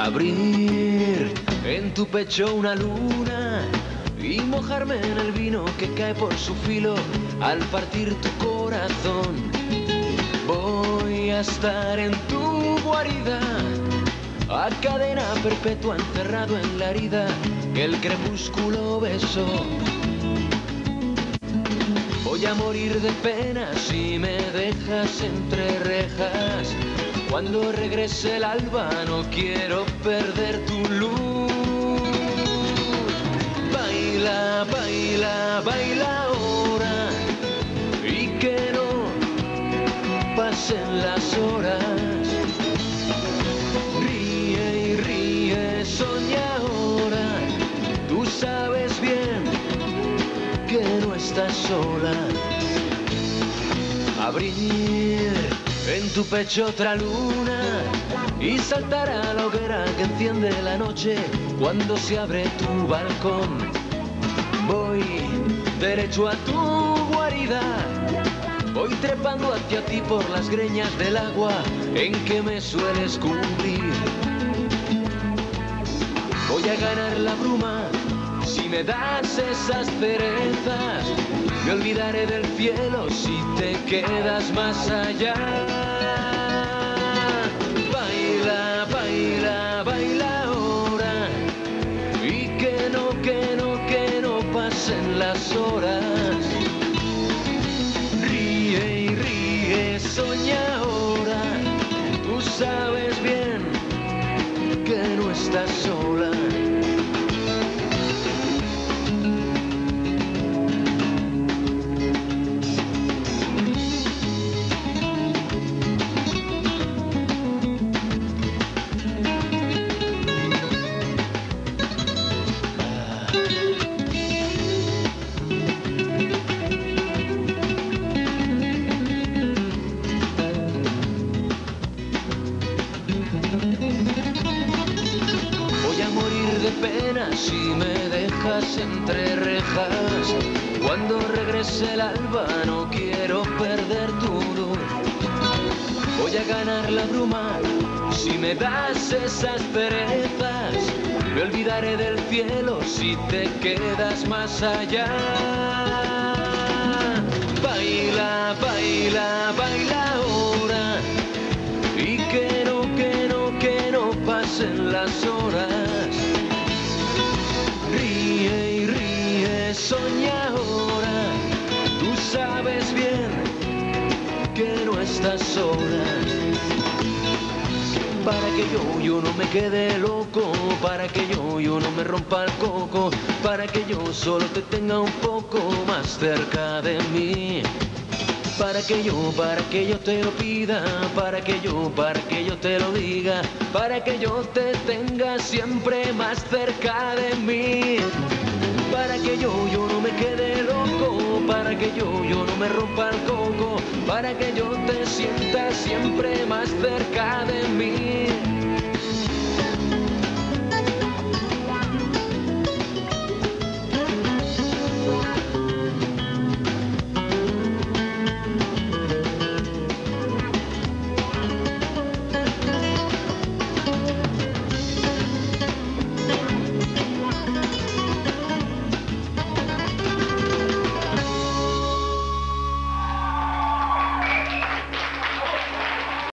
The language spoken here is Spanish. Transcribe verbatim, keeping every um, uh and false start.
Abrir en tu pecho una luna y mojarme en el vino que cae por su filo al partir tu corazón. Voy a estar en tu guarida, a cadena perpetua encerrado en la herida que el crepúsculo besó. Voy a morir de pena si me dejas entre rejas. Cuando regrese el alba no quiero perder tu luz. Baila, baila, baila ahora y que no pasen las horas. Ríe y ríe, soña ahora. Tú sabes bien que no estás sola. Abrir en tu pecho otra luna y saltar a la hoguera que enciende la noche cuando se abre tu balcón. Voy derecho a tu guarida, voy trepando hacia ti por las greñas del agua en que me sueles cubrir. Voy a ganar la bruma si me das esas cerezas. Me olvidaré del cielo si te quedas más allá. Baila, baila, baila ahora y que no, que no, que no pasen las horas. Ríe y ríe, soña ahora. Tú sabes bien que no estás sola. Si me dejas entre rejas, cuando regrese el alba no quiero perder tu luz. Voy a ganar la bruma si me das esas cerezas. Me olvidaré del cielo si te quedas más allá. Baila, baila, baila ahora y que no, que no, que no pasen las horas. Ríe y ríe, soña ahora. Tú sabes bien que no estás sola. Para que yo, yo no me quede loco, para que yo, yo no me rompa el coco, para que yo solo te tenga un poco más cerca de mí. Para que yo, para que yo te lo pida, para que yo, para que yo te lo diga, para que yo te tenga siempre más cerca de mí. Para que yo, yo no me quede loco, para que yo, yo no me rompa el coco, para que yo te sienta siempre más cerca de mí.